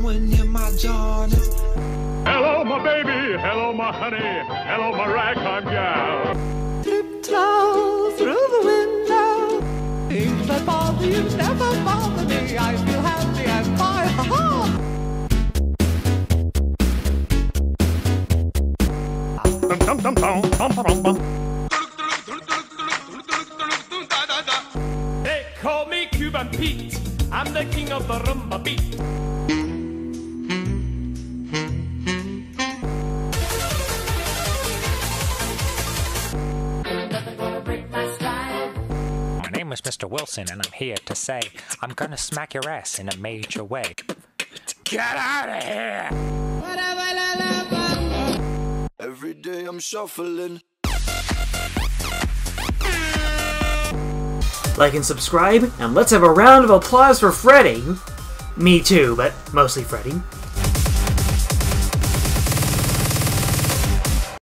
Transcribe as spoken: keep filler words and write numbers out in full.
when you're my Jawwdinz. Hello, my baby. Hello, my honey. Hello, my ragtime gal. Tiptoe through the window. Things that bother you never bother me. I feel happy and fine. Ha ha! They call me Cuban Pete. I'm the king of the rumba beat. My name is Mister Wilson, and I'm here to say I'm gonna smack your ass in a major way. Get out of here! Every day I'm shuffling. Like and subscribe, and let's have a round of applause for Freddy. Me too, but mostly Freddy.